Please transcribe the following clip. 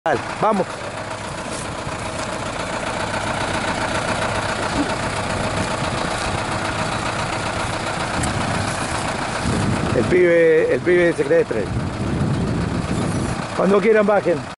Dale, vamos. El pibe se cree estrella. Cuando quieran bajen.